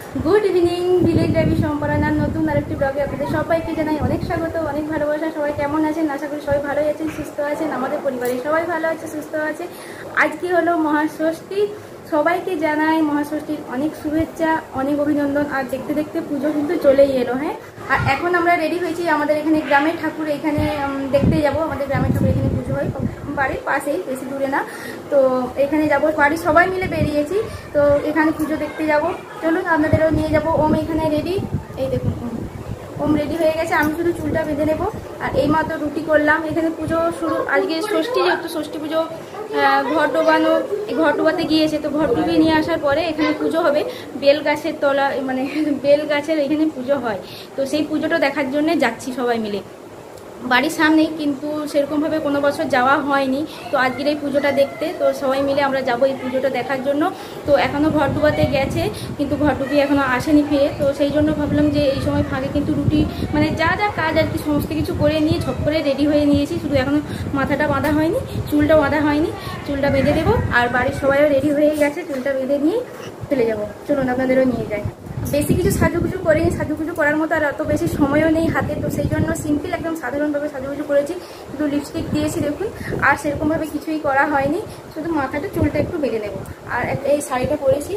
Good evening village diary সম্পাদনার নতুন আরেকটি ব্লগে আপনাদের সবাইকে জানাই অনেক স্বাগত, অনেক ভালোবাসা। সবাই কেমন আছেন? আশা করি সবাই ভালোই আছেন, সুস্থ আছেন। আমাদের পরিবারে সবাই ভালো আছে, সুস্থ আছে। আজকে হলো মহাষষ্ঠী, সবাইকে জানাই মহাষষ্ঠীর অনেক শুভেচ্ছা, অনেক অভিনন্দন। আর দেখতে দেখতে পুজো কিন্তু চলেই এলো। হ্যাঁ, আর এখন আমরা রেডি হয়েছি আমাদের এখানে গ্রামের ঠাকুর এখানে দেখতে যাব। আমাদের গ্রামের ঠাকুর এখানে পুজো হয় বাড়ির পাশেই, বেশি দূরে না। তো এখানে যাব, বাড়ির সবাই মিলে বেরিয়েছি। তো এখানে পুজো দেখতে যাব, চলুন আপনাদেরও নিয়ে যাব। ওম এখানে রেডি, এই দেখুন ওম রেডি হয়ে গেছে। আমি শুধু চুলটা বেঁধে নেবো। আর এইমাত্র রুটি করলাম। এখানে পুজো শুরু, আজকে ষষ্ঠী, যেহেতু ষষ্ঠী পুজো ঘর ডোবানো, ঘর ডোবাতে গিয়েছে। তো ঘর ডুবিয়ে নিয়ে আসার পরে এখানে পুজো হবে বেল গাছের তলা, মানে বেল গাছের এখানে পুজো হয়। তো সেই পুজোটা দেখার জন্য যাচ্ছি সবাই মিলে। বাড়ির সামনেই, কিন্তু সেরকমভাবে কোনো বছর যাওয়া হয়নি। তো আজকের এই পুজোটা দেখতে তো সবাই মিলে আমরা যাব এই পুজোটা দেখার জন্য। তো এখনও ঘর ডুবাতে গেছে, কিন্তু ঘর ডুবিয়ে এখনও আসেনি ফিরে। তো সেই জন্য ভাবলাম যে এই সময় ফাঁকে কিন্তু রুটি, মানে যা যা কাজ আর কি সমস্ত কিছু করে নিয়ে ঝপ করে রেডি হয়ে নিয়েছি। শুধু এখনও মাথাটা বাঁধা হয়নি, চুলটা বাঁধা হয়নি। চুলটা বেঁধে দেবো। আর বাড়ির সবাইও রেডি হয়ে গেছে, চুলটা বেঁধে নিয়ে চলে যাবো। চলুন আপনাদেরও নিয়ে যাই। বেশি কিছু সাজুগুজু করিনি, সাজুগুজু করার মতো আর অত বেশি সময়ও নেই হাতে। তো সেই জন্য সিম্পল একদম সাধারণভাবে সাজুগুজু করেছি। শুধু লিপস্টিক দিয়েছি দেখুন, আর সেরকমভাবে কিছুই করা হয়নি। শুধু মাথাটা চুলটা একটু বেঁধে নেবো। আর এই শাড়িটা পরেছি,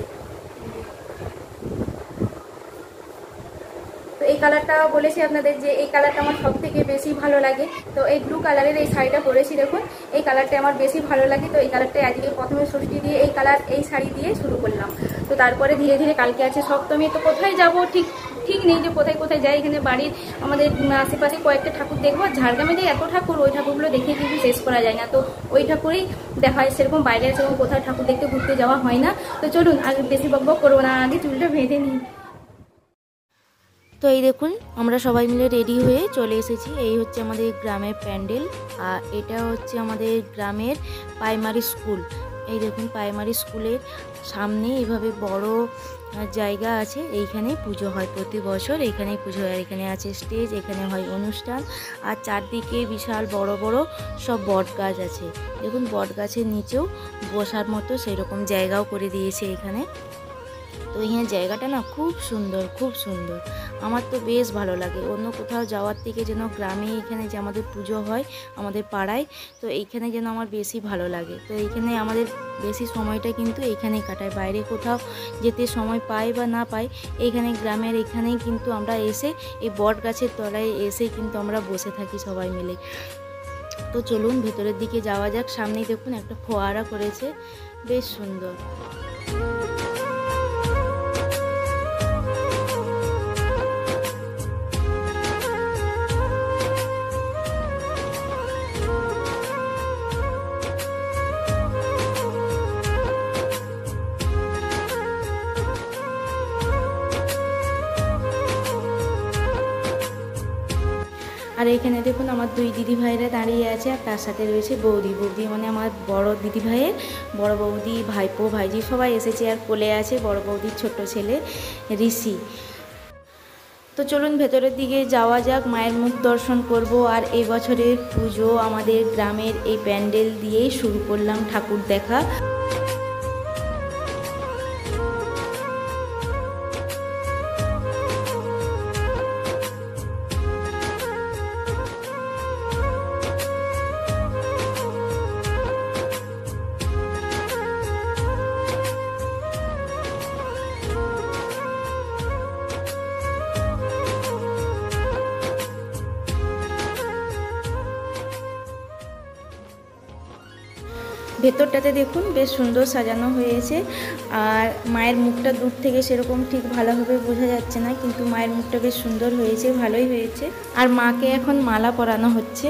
তো এই কালারটা বলেছি আপনাদের যে এই কালারটা আমার সব থেকে বেশি ভালো লাগে। তো এই ব্লু কালারের এই শাড়িটা পরেছি দেখুন, এই কালারটা আমার বেশি ভালো লাগে। তো এই কালারটাই আজকে প্রথমে ষষ্ঠী দিয়ে এই কালার এই শাড়ি দিয়ে শুরু করলাম। তো তারপরে ধীরে ধীরে কালকে আছে সপ্তমী। তো কোথায় যাব ঠিক নেই যে কোথায় কোথায় যাই। এখানে বাড়ির আমাদের আশেপাশে কয়েকটা ঠাকুর দেখবো। ঝাড়গ্রামে যে এত ঠাকুর, ওই ঠাকুরগুলো দেখে কিন্তু শেষ করা যায় না। তো ওই ঠাকুরেই দেখা হয়, সেরকম বাইরে সেরকম কোথাও ঠাকুর দেখতে ঘুরতে যাওয়া হয় না। তো চলুন আগে বেশি বকবক করবো না, আগে চুলটা বেঁধে নিই। তো এই দেখুন আমরা সবাই মিলে রেডি হয়ে চলে এসেছি। এই হচ্ছে আমাদের গ্রামের প্যান্ডেল, আর এটা হচ্ছে আমাদের গ্রামের প্রাইমারি স্কুল। এই দেখুন প্রাইমারি স্কুলের সামনে এইভাবে বড় জায়গা আছে, এইখানে পুজো হয় প্রতি বছর। এইখানেই পুজো হয়, এখানে আছে স্টেজ, এখানে হয় অনুষ্ঠান। আর চারদিকে বিশাল বড় বড় সব বট গাছ আছে। দেখুন বট গাছের নিচেও বসার মতো সেরকম জায়গাও করে দিয়েছে এখানে। তো এখানে জায়গাটা না খুব সুন্দর, খুব সুন্দর। আমার তো বেশ ভালো লাগে। অন্য কোথাও যাওয়ার থেকে যেন গ্রামে এখানে যে আমাদের পুজো হয় আমাদের পাড়ায়, তো এইখানে যেন আমার বেশি ভালো লাগে। তো এইখানে আমাদের বেশি সময়টা কিন্তু এইখানেই কাটায়, বাইরে কোথাও যেতে সময় পাই বা না পাই, এইখানে গ্রামের এখানেই কিন্তু আমরা এসে এই বট গাছের তলায় এসে কিন্তু আমরা বসে থাকি সবাই মিলে। তো চলুন ভেতরের দিকে যাওয়া যাক। সামনেই দেখুন একটা ফোয়ারা করেছে, বেশ সুন্দর। আর এখানে দেখুন আমার দুই দিদি ভাইরা দাঁড়িয়ে আছে, আর তার সাথে রয়েছে বৌদি। বৌদি মানে আমার বড় দিদি ভাইয়ের বড় বৌদি, ভাইপো ভাইজি সবাই এসেছে। আর কোলে আছে বড় বৌদির ছোট ছেলে ঋষি। তো চলুন ভেতরের দিকে যাওয়া যাক, মায়ের মুখ দর্শন করব। আর এই বছরের পুজো আমাদের গ্রামের এই প্যান্ডেল দিয়েই শুরু করলাম ঠাকুর দেখা। ভেতরটাতে দেখুন বেশ সুন্দর সাজানো হয়েছে। আর মায়ের মুখটা দূর থেকে সেরকম ঠিক ভালোভাবে বোঝা যাচ্ছে না, কিন্তু মায়ের মুখটা বেশ সুন্দর হয়েছে, ভালোই হয়েছে। আর মাকে এখন মালা পরানো হচ্ছে।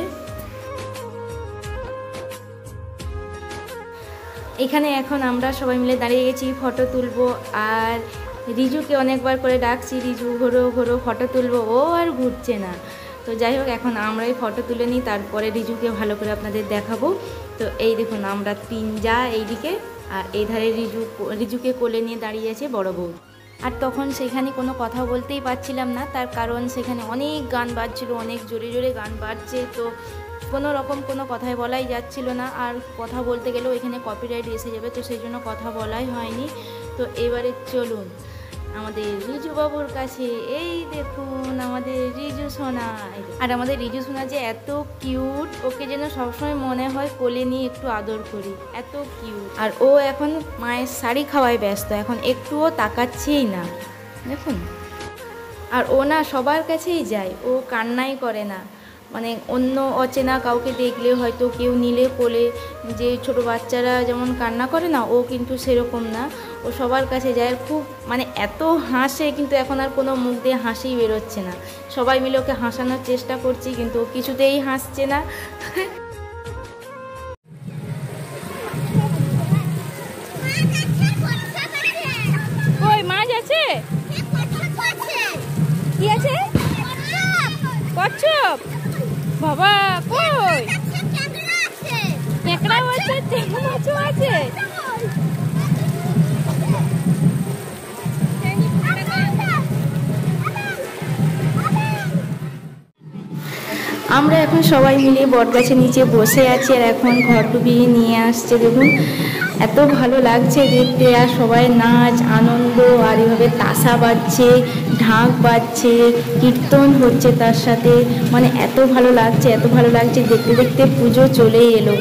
এখানে এখন আমরা সবাই মিলে দাঁড়িয়ে গেছি, ফটো তুলবো। আর রিজুকে অনেকবার করে ডাকছি, রিজু ঘোরো ঘোরো ফটো তুলবো, ও আর ঘুরছে না। তো যাই হোক এখন আমরাই ফটো তুলে নিই, তারপরে রিজুকে ভালো করে আপনাদের দেখাবো। তো এই দেখুন আমরা তিন যা এইদিকে, আর এই ধারে রিজুকে কোলে নিয়ে দাঁড়িয়ে আছে বড় বউ। আর তখন সেখানে কোনো কথা বলতেই পারছিলাম না, তার কারণ সেখানে অনেক গান বাজছিল, অনেক জোরে জোরে গান বাজছে। তো কোনো রকম কোনো কথাই বলাই যাচ্ছিল না, আর কথা বলতে গেলেও এখানে কপিরাইট এসে যাবে, তো সেই জন্য কথা বলাই হয়নি। তো এবারে চলুন আমাদের রিজু বাবুর কাছে। এই দেখুন আমাদের রিজু সোনা। আর আমাদের রিজু সোনা যে এত কিউট, ওকে যেন সবসময় মনে হয় কোলে নিয়ে একটু আদর করি, এত কিউট। আর ও এখন মায়ের শাড়ি খাওয়ায় ব্যস্ত, এখন একটুও তাকাচ্ছেই না, দেখুন। আর ও না সবার কাছেই যায়, ও কান্নাই করে না। মানে অন্য অচেনা কাউকে দেখলে হয়তো কেউ নিলে কোলে, যে ছোট বাচ্চারা যেমন কান্না করে না, ও কিন্তু সেরকম না, ও সবার কাছে যায়। খুব মানে এত হাসে, কিন্তু এখন আর কোনো মুখ দিয়ে হাসি বেরোচ্ছে না। সবাই মিলে ওকে হাসানোর চেষ্টা করছি, কিন্তু ও কিছুতেই হাসছে না। ওই মাছ আছে, কি আছে? কচ্ছপ বাবা, কই কেকড়াও আছে, চিংড়ি মাছও আছে। আমরা এখন সবাই মিলে বটগাছের নিচে বসে আছি, আর এখন ঘর ডুবিয়ে নিয়ে আসছে, দেখুন এত ভালো লাগছে দেখতে। আর সবাই নাচ আনন্দ, আর এভাবে তাসা বাজছে, ঢাক বাজছে, কীর্তন হচ্ছে তার সাথে, মানে এত ভালো লাগছে, এত ভালো লাগছে। দেখতে দেখতে পুজো চলেই এলো।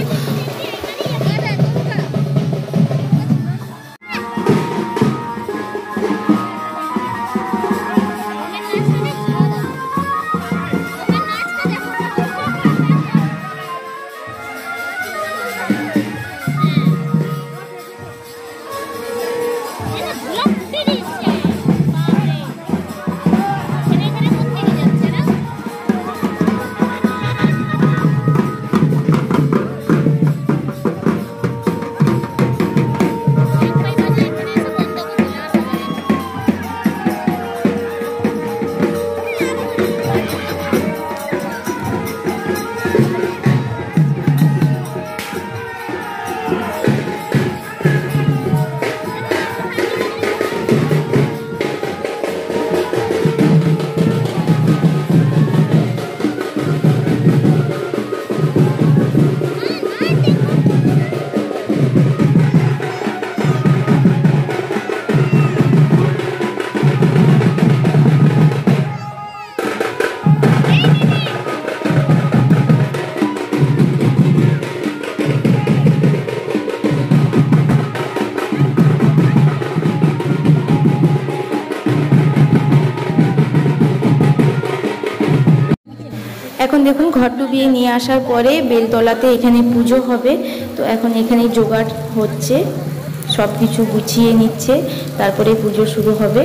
এখন দেখুন ঘর ডুবিয়ে নিয়ে আসার পরে বেলতলাতে এখানে পুজো হবে, তো এখন এখানে জোগাড় হচ্ছে, সব কিছু গুছিয়ে নিচ্ছে, তারপরে পুজো শুরু হবে।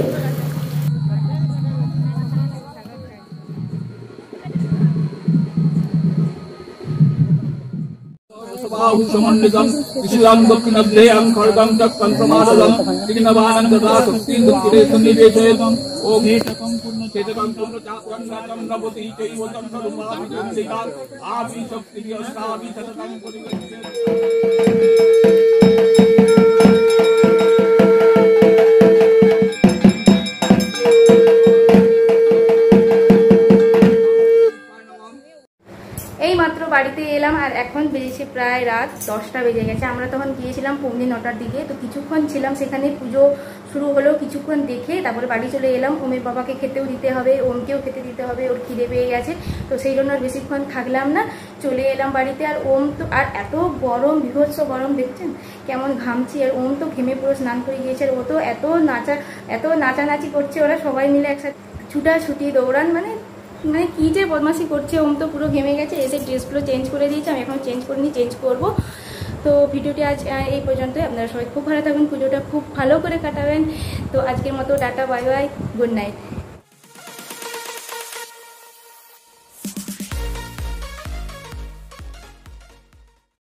এই মাত্র বাড়িতে এলাম, আর এখন বেজেছে প্রায় রাত 10টা বেজে গেছে। আমরা তখন গিয়েছিলাম পৌনে 9টার দিকে, তো কিছুক্ষণ ছিলাম সেখানে, পুজো শুরু হলো, কিছুক্ষণ দেখে তারপরে বাড়ি চলে এলাম। ওমের বাবাকে খেতেও দিতে হবে, ওমকেও খেতে দিতে হবে, ওর খিদে পেয়ে গেছে, তো সেই জন্য আর বেশিক্ষণ থাকলাম না, চলে এলাম বাড়িতে। আর ওম তো, আর এত গরম, বিভৎস গরম, দেখছেন কেমন ঘামছি, আর ওম তো ঘেমে পুরো স্নান করে গিয়েছে। আর ও তো এত নাচানাচি করছে, ওরা সবাই মিলে একসাথে ছুটাছুটি দৌড়ান, মানে কি যে বদমাশি করছে। ওম তো পুরো ঘেমে গেছে, এসে ড্রেসগুলো চেঞ্জ করে দিয়েছে, আমি এখন চেঞ্জ করিনি, চেঞ্জ করব। তো ভিডিওটি আজ এই পর্যন্তই। আপনারা সবাই খুব ভালো থাকবেন, পুজোটা খুব ভালো করে কাটাবেন। তো আজকের মতো tata, bye bye, good night.